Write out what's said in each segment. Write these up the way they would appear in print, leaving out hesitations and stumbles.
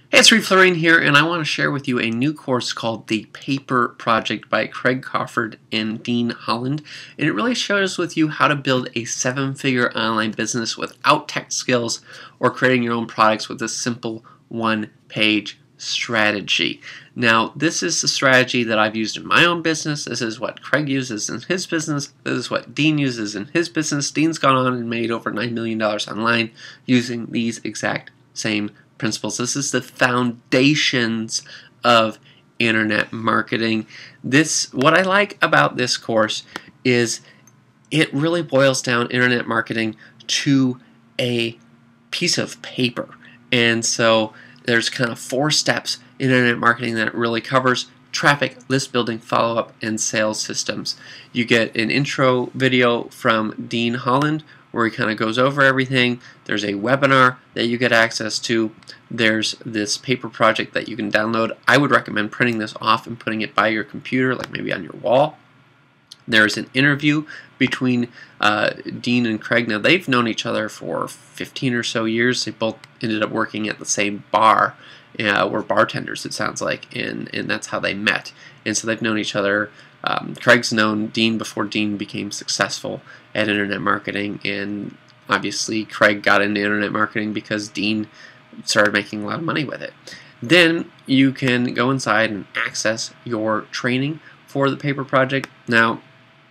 Hey, it's Reed Florine here, and I want to share with you a new course called The Paper Project by Craig Crawford and Dean Holland. And it really shows with you how to build a seven-figure online business without tech skills or creating your own products with a simple one-page strategy. Now, this is the strategy that I've used in my own business. This is what Craig uses in his business. This is what Dean uses in his business. Dean's gone on and made over $9 million online using these exact same principles. This is the foundations of internet marketing. What I like about this course is it really boils down internet marketing to a piece of paper. And so there's kind of 4 steps in internet marketing that it really covers: traffic, list building, follow-up, and sales systems. You get an intro video from Dean Holland where he kind of goes over everything. There's a webinar that you get access to. There's this paper project that you can download. I would recommend printing this off and putting it by your computer, like maybe on your wall. There's an interview between Dean and Craig. Now, they've known each other for 15 or so years. They both ended up working at the same bar. Were bartenders, it sounds like, and that's how they met. And so they've known each other. Craig's known Dean before Dean became successful at internet marketing, and obviously Craig got into internet marketing because Dean started making a lot of money with it. Then you can go inside and access your training for the paper project. Now,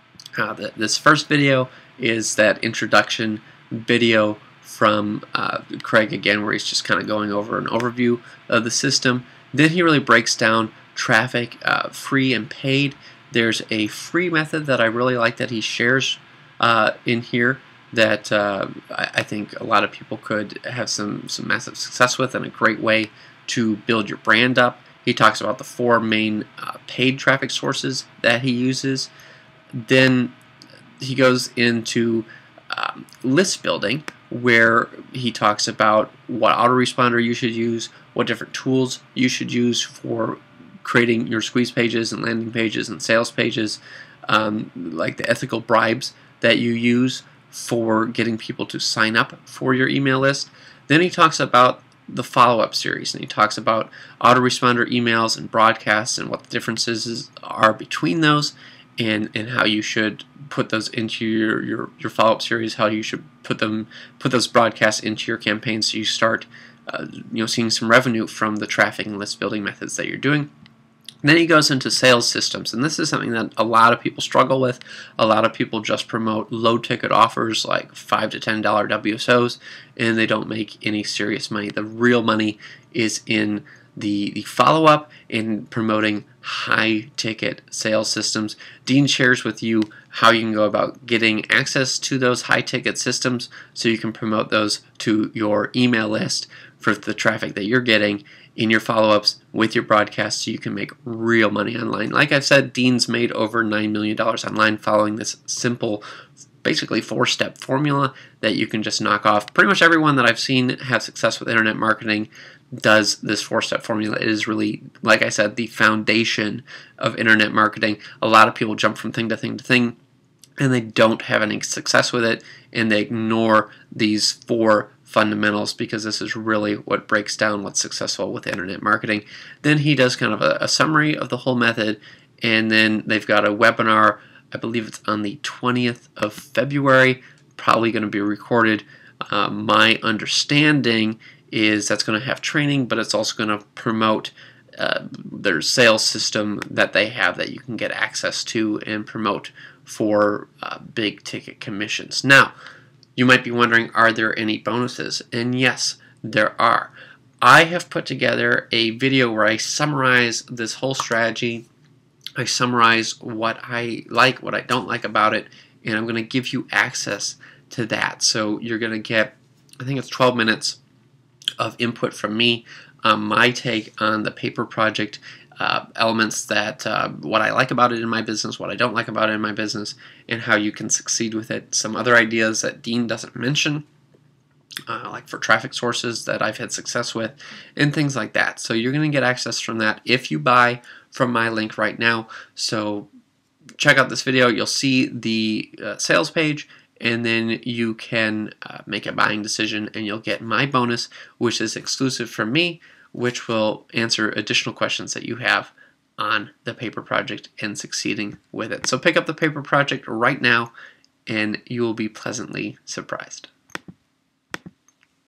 this first video is that introduction video from Craig again, where he's just kind of going over an overview of the system. Then he really breaks down traffic, free and paid. There's a free method that I really like that he shares in here that I think a lot of people could have some massive success with, and a great way to build your brand up. He talks about the 4 main paid traffic sources that he uses. Then he goes into list building, where he talks about what autoresponder you should use, what different tools you should use for creating your squeeze pages and landing pages and sales pages, like the ethical bribes that you use for getting people to sign up for your email list. Then he talks about the follow-up series, and he talks about autoresponder emails and broadcasts and what the differences are between those, and how you should put those into your follow-up series, how you should put those broadcasts into your campaign so you start seeing some revenue from the traffic and list building methods that you're doing. And then he goes into sales systems, and this is something that a lot of people struggle with. A lot of people just promote low-ticket offers like $5 to $10 WSOs, and they don't make any serious money. The real money is in the follow-up and promoting high-ticket sales systems. Dean shares with you how you can go about getting access to those high-ticket systems so you can promote those to your email list for the traffic that you're getting in your follow-ups with your broadcasts, so you can make real money online. Like I've said, Dean's made over $9 million online following this simple, basically 4-step formula that you can just knock off. Pretty much everyone that I've seen have success with internet marketing does this 4-step formula. It is really, like I said, the foundation of internet marketing. A lot of people jump from thing to thing to thing, and they don't have any success with it, and they ignore these 4 fundamentals, because this is really what breaks down what's successful with internet marketing. Then he does kind of a summary of the whole method, and then they've got a webinar. I believe it's on the 20th of February, probably going to be recorded. My understanding is that's going to have training, but it's also going to promote their sales system that they have that you can get access to and promote for big ticket commissions. Now, you might be wondering, are there any bonuses? And yes, there are. I have put together a video where I summarize this whole strategy. I summarize what I like, what I don't like about it, and I'm going to give you access to that. So you're going to get, I think it's 12 minutes of input from me, my take on the paper project, elements that what I like about it in my business, what I don't like about it in my business, and how you can succeed with it. Some other ideas that Dean doesn't mention, like for traffic sources that I've had success with, and things like that. So you're going to get access from that if you buy from my link right now. So check out this video. You'll see the sales page, and then you can make a buying decision, and you'll get my bonus, which is exclusive from me, which will answer additional questions that you have on the paper project and succeeding with it. So pick up the paper project right now and you will be pleasantly surprised.